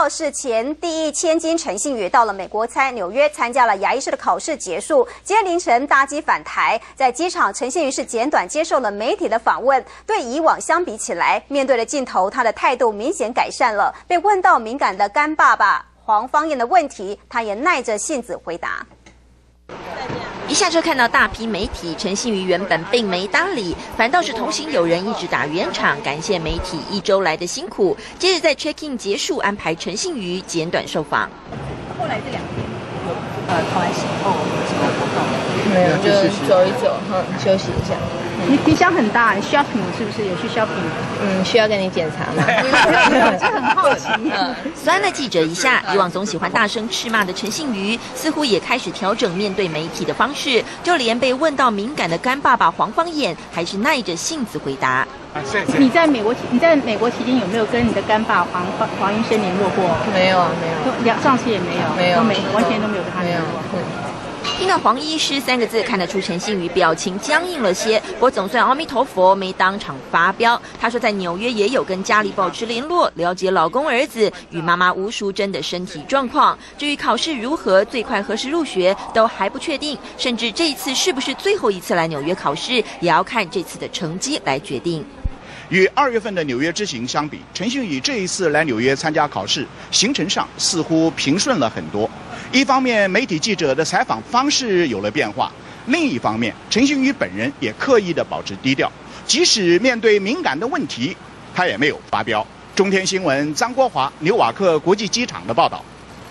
道是前第一千金陈信宇到了美国纽约参加了牙医师的考试结束，今天凌晨搭机返台，在机场陈信宇是简短接受了媒体的访问，对以往相比起来，面对了镜头，他的态度明显改善了。被问到敏感的干爸爸黄芳燕的问题，他也耐着性子回答。 一下车看到大批媒体，陈信宇原本并没搭理，反倒是同行友人一直打圆场，感谢媒体1周来的辛苦。接着在 check in 结束，安排陈信宇简短受访。 后来这2天有突然醒后有什么活动？没有，就走一走，休息一下。 你皮箱很大 ，shopping 是不是有去 shopping？ 需要跟你检查吗？ 这很好奇。 酸了记者一下，以往总喜欢大声斥骂的陈信宇，似乎也开始调整面对媒体的方式，就连被问到敏感的干爸爸黄芳燕，还是耐着性子回答。 你在美国期间有没有跟你的干爸黄医生联络过？ 没有啊，没有。 上次也没有， 没有， 完全都没有跟他联络。 听到黄医师3个字，看得出陈信宇表情僵硬了些。不过总算阿弥陀佛，没当场发飙。他说在纽约也有跟家里保持联络，了解老公儿子与妈妈吴淑珍的身体状况。至于考试如何，最快何时入学都还不确定，甚至这一次是不是最后一次来纽约考试，也要看这次的成绩来决定。 与2月份的纽约之行相比，陈信宇这一次来纽约参加考试，行程上似乎平顺了很多。一方面，媒体记者的采访方式有了变化；另一方面，陈信宇本人也刻意的保持低调，即使面对敏感的问题，他也没有发飙。中天新闻张国华、纽瓦克国际机场的报道。